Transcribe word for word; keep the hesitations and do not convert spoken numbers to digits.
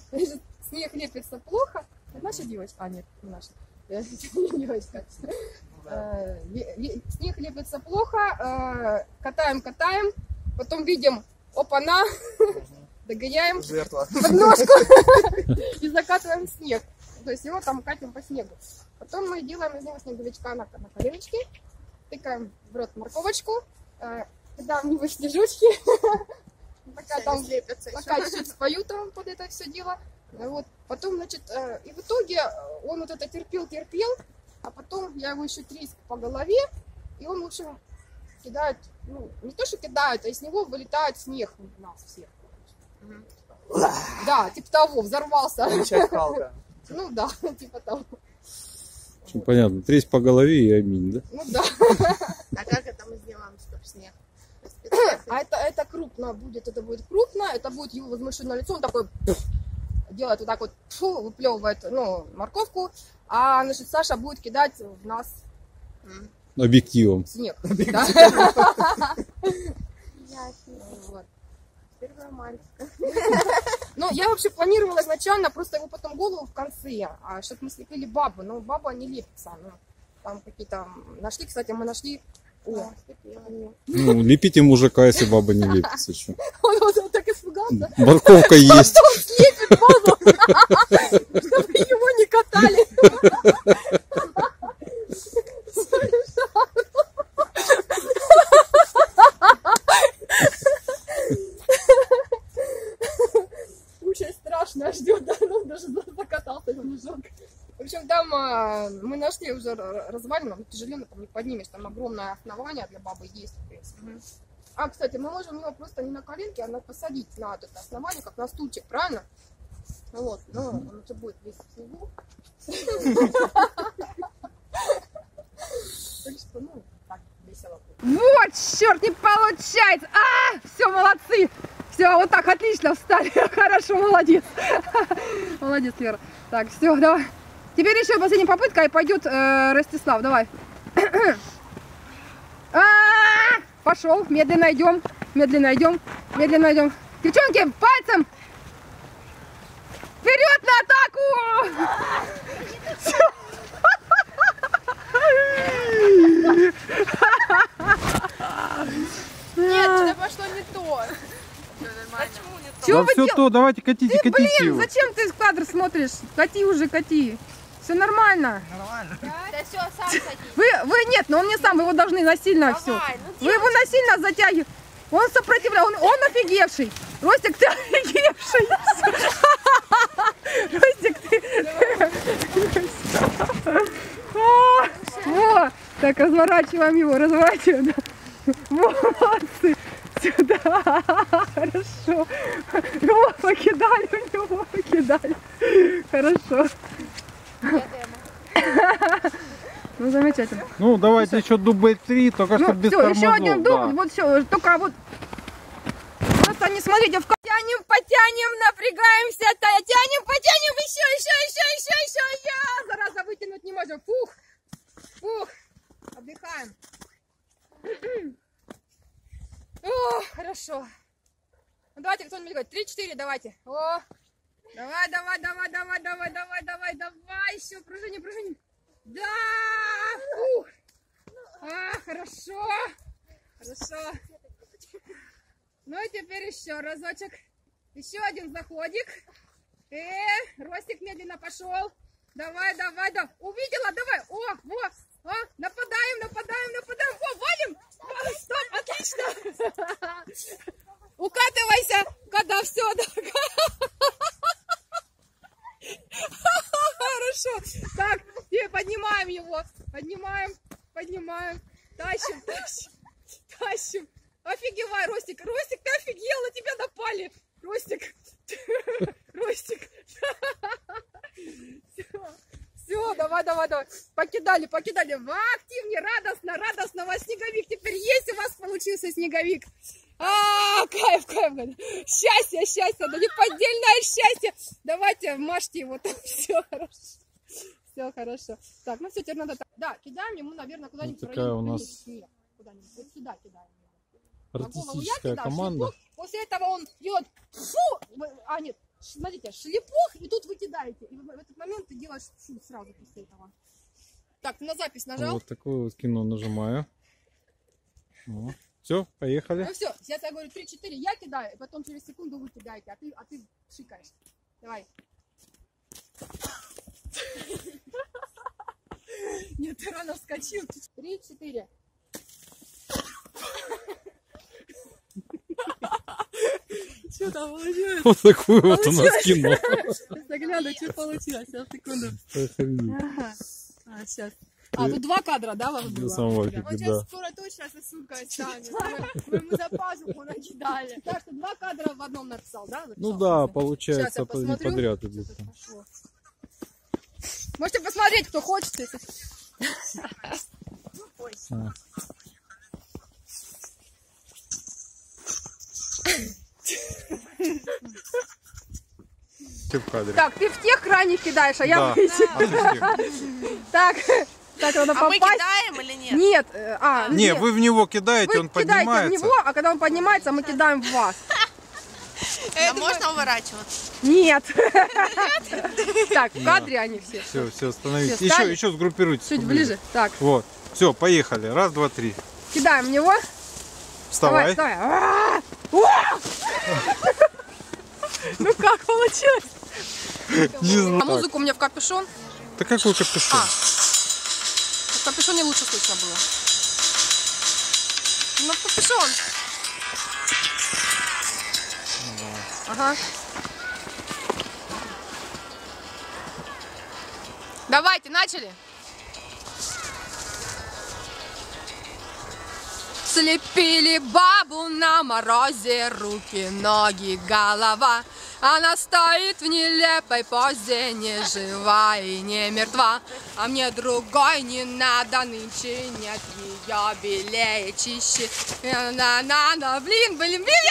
Снег лепится плохо. Это наша девочка, а нет, не наша. Девочка. Снег лепится плохо, катаем, катаем, потом видим, опа-на, догоняем подножку и закатываем снег. То есть его там катим по снегу. Потом мы делаем из него снеговичка на, на коленочки, тыкаем в рот морковочку, кидаем в него снежочки, пока там пока чуть-чуть спою там под это все дело. Вот. Потом, значит, и в итоге он вот это терпел-терпел, а потом я его еще треск по голове, и он, в общем, кидает, ну, не то, что кидает, а из него вылетает снег у нас всех. Угу. Да, типа того, взорвался. Ну да, типа того. Очень понятно, тресь по голове и аминь, да? Ну да. А как это мы сделаем, чтобы снег? А это, это крупно будет, это будет крупно, это будет его возмущенное лицо, он такой делает вот так вот, фу, выплевывает, ну, морковку, а, значит, Саша будет кидать в нас объективом снег. Ну, я вообще планировала изначально просто его потом голову в конце, чтобы мы слепили бабу, но баба не лепится, ну, там какие-то нашли, кстати, мы нашли. О, ну, лепите мужика, если баба не лепится. Что? Он, он, он так испугался. Морковка есть. Он слепит бабу, чтобы его не катали. Очень страшно ждет, да, он даже закатался мужик. В общем, там а, мы нашли уже развалину, тяжеленно там не поднимешь, там огромное основание для бабы есть, в принципе. Угу. А, кстати, мы можем его просто не на коленке, а на посадить на это основание, как на стульчик, правильно? Вот, ну, он уже будет весь в снегу. Так что, ну, так, весело. Вот, черт, не получается! А, все, молодцы! Все, вот так, отлично встали. Хорошо, молодец. Молодец, Вера. Так, все, давай. Теперь еще последняя попытка, и пойдет э, Ростислав. Давай. А-а-а! Пошел. Медленно идем. Медленно идем. Медленно идем. Девчонки, пальцем. Вперед на атаку! Нет, что-то пошло не то. Почему не то? Да все то, давайте катите, ты, катите блин, его. Зачем ты в кадр смотришь? Кати уже, кати. Все нормально. Нормально. Да, все, сам садись. Вы, вы нет, но он не сам, его должны насильно Давай, все. Ну, вы его насильно затягиваете. Он сопротивляется, он, он офигевший. Ростик, ты офигевший. Ростик, ты... Вот. Так, разворачиваем его, разворачиваем. Молодцы. Сюда. Хорошо. Его покидали, у него покидали. Хорошо. Ну, замечательно. Ну, давайте еще дубль три, только ну, что без все, тормозов. еще один дубль, да. вот все, только вот. Просто не смотрите, в потянем, потянем, напрягаемся, тянем, потянем, еще, еще, еще, еще, еще, я, зараза, вытянуть не можем, фух, фух, отдыхаем. О, хорошо. Ну, давайте кто-нибудь говорит, три-четыре, давайте. О, давай, давай, давай, давай, давай, давай, давай, давай, еще, пружини, пружини. Да! Ух! А, хорошо! Хорошо! Ну и теперь еще разочек. Еще один заходик. Э, Ростик медленно пошел. Давай, давай, да. Увидела, давай. О, вот. О, нападаем, нападаем, нападаем. О, валим. О, стоп, отлично. Укатывайся, когда все. Хорошо. Так, и поднимаем его. Поднимаем, поднимаем. Тащим, тащим, тащим. Офигевай, Ростик. Ростик, ты офигел, на тебя напали. Ростик. Ростик. Все, все, давай, давай, давай. Покидали, покидали. Ва, активнее, радостно, радостно. У вас снеговик теперь есть, у вас получился снеговик. А, кайф, кайф. Счастье, счастье, да неподдельное счастье. Давайте, мажьте его там. Все хорошо. Все хорошо. Так, ну все, теперь надо так. Да, кидаем ему, наверное, куда-нибудь. Вот такая у нас куда-нибудь. Вот сюда кидаем. артистическая команда. После этого он делает фу, а нет, смотрите, шлепок, и тут вы кидаете. И в этот момент ты делаешь шут сразу после этого. Так, ты на запись нажал? Вот такое вот кино нажимаю. Все, поехали. Ну все, сейчас я говорю три-четыре, я кидаю, и потом через секунду вы кидаете, а ты, а ты шикаешь. Давай. Нет, ты рано вскочил. Три-четыре. Что там получилось? Вот такое вот у нас кино. Заглядай, что получилось. Сейчас, секунду. Охренеть. Ага. А, сейчас. А, тут два кадра, да, вам было? На самом Он деле, сейчас да. скоро точно сосулькой станет. Мы, мы ему за пазуху накидали. Так что два кадра в одном написал, да? Ну Записал? да, Сейчас я получается, не посмотрю. подряд идут. Что тут пошло. Можете посмотреть, кто хочет. Если... Ой. А. Ты в кадре. Так, ты в тех крайних кидаешь, а я Да. в эти. А ты где? Так, так надо А мы попасть. кидаем или нет? Нет, э, а, Не, нет. вы в него кидаете, Вы он кидаете в поднимается. него, а когда он поднимается, мы кидаем в вас. А можно уворачиваться? Нет. Так, в кадре они все. Все, все, остановитесь. Всё, Еще, встали. еще сгруппируйтесь. Чуть поближе. ближе. Так, Вот. Все, поехали. Раз, два, три. кидаем в него. Вставай. Давай, вставай. А! О! Ну как получилось? Не А знаю. музыку мне в капюшон? Да какой капюшон? А. В капюшоне лучше слышно было. Ну, в капюшон. Ага. Давайте, начали. Слепили бабу на морозе, руки, ноги, голова. Она стоит в нелепой позе, не жива и не мертва. А мне другой не надо нынче, нет ее белее, чище. На-на-на, блин, блин, блин,